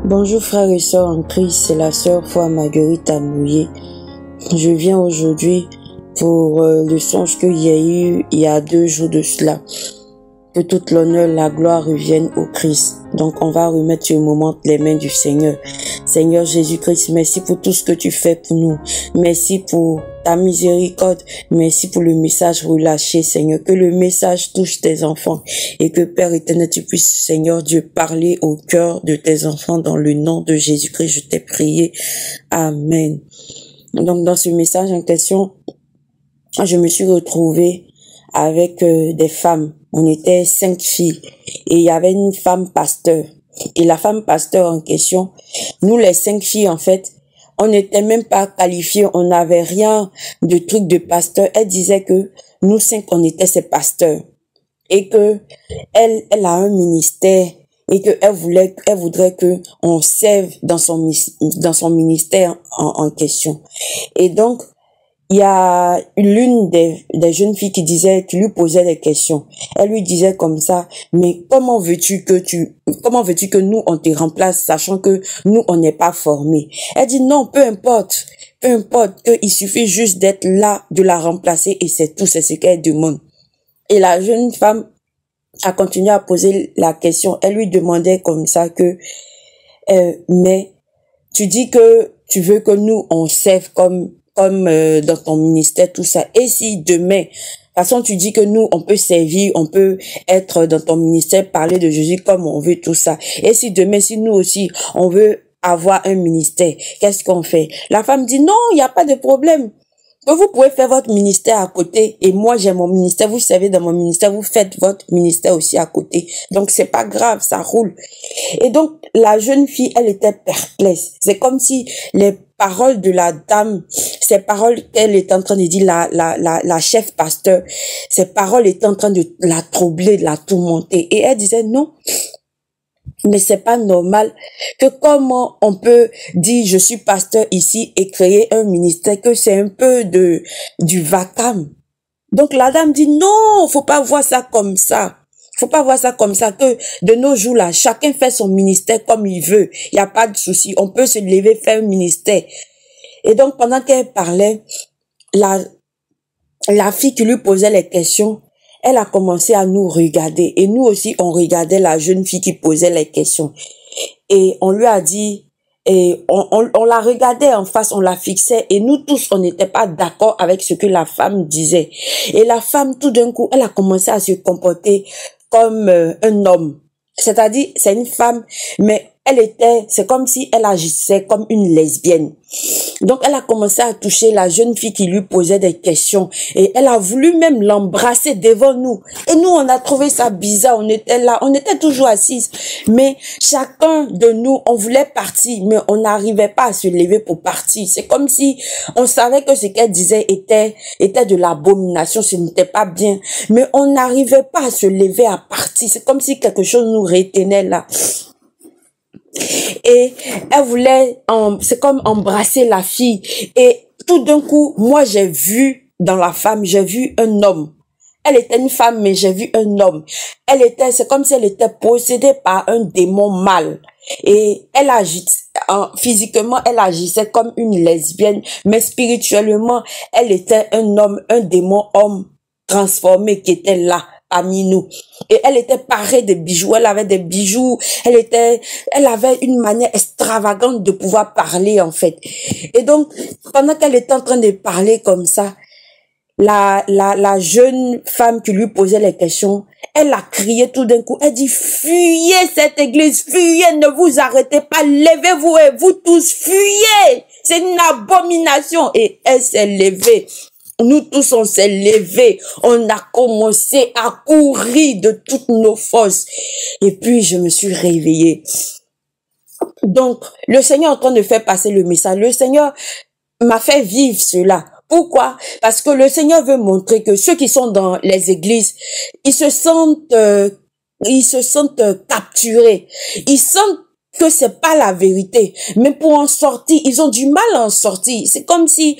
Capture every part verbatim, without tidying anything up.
Bonjour frères et sœurs en Christ, c'est la sœur Foi Marguerite Amouillé. Je viens aujourd'hui pour euh, le songe qu'il y a eu il y a deux jours de cela. Que toute l'honneur, la gloire revienne au Christ. Donc on va remettre ce moment les mains du Seigneur. Seigneur Jésus-Christ, merci pour tout ce que tu fais pour nous. Merci pour ta miséricorde. Merci pour le message relâché, Seigneur. Que le message touche tes enfants et que Père éternel, tu puisses, Seigneur Dieu, parler au cœur de tes enfants dans le nom de Jésus-Christ. Je t'ai prié. Amen. Donc dans ce message en question, je me suis retrouvée avec euh, des femmes. On était cinq filles et il y avait une femme pasteur. Et la femme pasteur en question, nous les cinq filles en fait, on n'était même pas qualifiées, on n'avait rien de truc de pasteur. Elle disait que nous cinq on était ses pasteurs et que elle, elle a un ministère et que elle voulait, elle voudrait que on serve dans son dans son ministère en, en question. Et donc il y a l'une des, des jeunes filles qui disait, qui lui posait des questions. Elle lui disait comme ça, mais comment veux-tu que tu, comment veux-tu que nous on te remplace, sachant que nous on n'est pas formés? Elle dit non, peu importe, peu importe, qu'il suffit juste d'être là, de la remplacer et c'est tout, c'est ce qu'elle demande. Et la jeune femme a continué à poser la question. Elle lui demandait comme ça que, euh, mais tu dis que tu veux que nous on serve comme comme euh, dans ton ministère, tout ça. Et si demain, de toute façon, tu dis que nous, on peut servir, on peut être dans ton ministère, parler de Jésus comme on veut, tout ça. Et si demain, si nous aussi, on veut avoir un ministère, qu'est-ce qu'on fait? La femme dit, non, il n'y a pas de problème. Vous pouvez faire votre ministère à côté et moi j'ai mon ministère, vous savez dans mon ministère, vous faites votre ministère aussi à côté. Donc c'est pas grave, ça roule. Et donc la jeune fille, elle était perplexe. C'est comme si les paroles de la dame, ces paroles qu'elle était en train de dire, la, la, la, la chef pasteur, ces paroles étaient en train de la troubler, de la tourmenter. Et elle disait non. Mais c'est pas normal que comment on peut dire je suis pasteur ici et créer un ministère, que c'est un peu de du vacarme. Donc la dame dit non, faut pas voir ça comme ça. Faut pas voir ça comme ça, que de nos jours là, chacun fait son ministère comme il veut. Il y a pas de souci, on peut se lever faire un ministère. Et donc pendant qu'elle parlait, la la fille qui lui posait les questions, elle a commencé à nous regarder et nous aussi on regardait la jeune fille qui posait les questions et on lui a dit et on, on, on la regardait en face, on la fixait et nous tous on n'était pas d'accord avec ce que la femme disait et la femme tout d'un coup elle a commencé à se comporter comme euh, un homme, c'est-à-dire c'est une femme mais elle était, c'est comme si elle agissait comme une lesbienne. Donc, elle a commencé à toucher la jeune fille qui lui posait des questions. Et elle a voulu même l'embrasser devant nous. Et nous, on a trouvé ça bizarre. On était là, on était toujours assises. Mais chacun de nous, on voulait partir, mais on n'arrivait pas à se lever pour partir. C'est comme si on savait que ce qu'elle disait était, était de l'abomination, ce n'était pas bien. Mais on n'arrivait pas à se lever, à partir. C'est comme si quelque chose nous retenait là. Et elle voulait, c'est comme embrasser la fille. Et tout d'un coup, moi j'ai vu dans la femme, j'ai vu un homme. Elle était une femme, mais j'ai vu un homme. Elle était, c'est comme si elle était possédée par un démon mâle. Et elle agit, physiquement, elle agissait comme une lesbienne, mais spirituellement, elle était un homme, un démon homme transformé qui était là parmi nous. Et elle était parée de bijoux, elle avait des bijoux, elle était, elle avait une manière extravagante de pouvoir parler en fait. Et donc, pendant qu'elle était en train de parler comme ça, la, la, la jeune femme qui lui posait les questions, elle a crié tout d'un coup, elle dit, fuyez cette église, fuyez, ne vous arrêtez pas, levez-vous et vous tous, fuyez, c'est une abomination. Et elle s'est levée. Nous tous, on s'est levés, on a commencé à courir de toutes nos forces. Et puis, je me suis réveillée. Donc, le Seigneur est en train de faire passer le message. Le Seigneur m'a fait vivre cela. Pourquoi? Parce que le Seigneur veut montrer que ceux qui sont dans les églises, ils se sentent, euh, ils se sentent euh, capturés. Ils sentent que c'est pas la vérité. Mais pour en sortir, ils ont du mal à en sortir. C'est comme si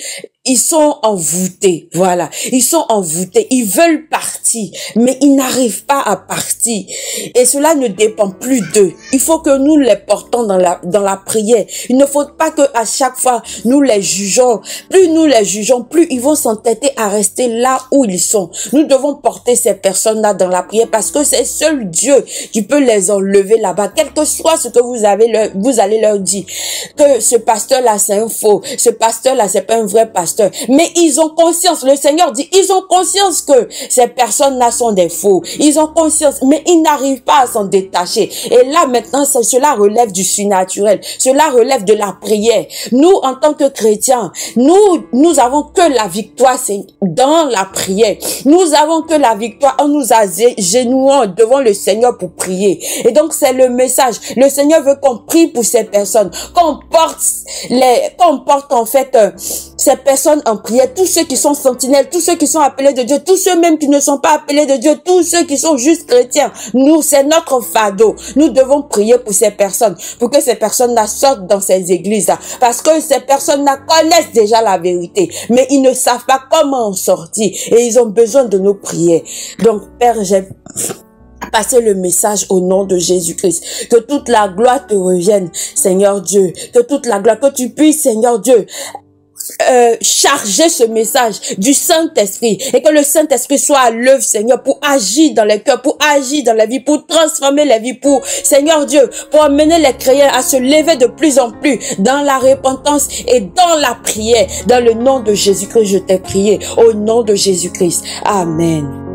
ils sont envoûtés, voilà. Ils sont envoûtés, ils veulent partir, mais ils n'arrivent pas à partir. Et cela ne dépend plus d'eux. Il faut que nous les portons dans la, dans la prière. Il ne faut pas que à chaque fois, nous les jugeons. Plus nous les jugeons, plus ils vont s'entêter à rester là où ils sont. Nous devons porter ces personnes-là dans la prière parce que c'est seul Dieu qui peut les enlever là-bas. Quel que soit ce que vous avez, leur, vous allez leur dire. Que ce pasteur-là, c'est un faux. Ce pasteur-là, c'est pas un vrai pasteur. Mais ils ont conscience. Le Seigneur dit, ils ont conscience que ces personnes-là sont des faux. Ils ont conscience, mais ils n'arrivent pas à s'en détacher. Et là, maintenant, ça, cela relève du surnaturel. Cela relève de la prière. Nous, en tant que chrétiens, nous, nous avons que la victoire, c'est dans la prière. Nous avons que la victoire en nous agenouillant devant le Seigneur pour prier. Et donc, c'est le message. Le Seigneur veut qu'on prie pour ces personnes, qu'on porte les, qu'on porte en fait euh, ces personnes en prière, tous ceux qui sont sentinelles, tous ceux qui sont appelés de Dieu, tous ceux même qui ne sont pas appelés de Dieu, tous ceux qui sont juste chrétiens. Nous, c'est notre fardeau. Nous devons prier pour ces personnes, pour que ces personnes-là sortent dans ces églises-là, parce que ces personnes-là connaissent déjà la vérité, mais ils ne savent pas comment en sortir, et ils ont besoin de nos prières. Donc, Père, j'ai passer le message au nom de Jésus-Christ. Que toute la gloire te revienne, Seigneur Dieu. Que toute la gloire, que tu puisses, Seigneur Dieu, Euh, charger ce message du Saint-Esprit et que le Saint-Esprit soit à l'œuvre, Seigneur, pour agir dans les cœurs, pour agir dans la vie, pour transformer la vie, pour, Seigneur Dieu, pour amener les croyants à se lever de plus en plus dans la repentance et dans la prière. Dans le nom de Jésus-Christ, je t'ai prié. Au nom de Jésus-Christ. Amen.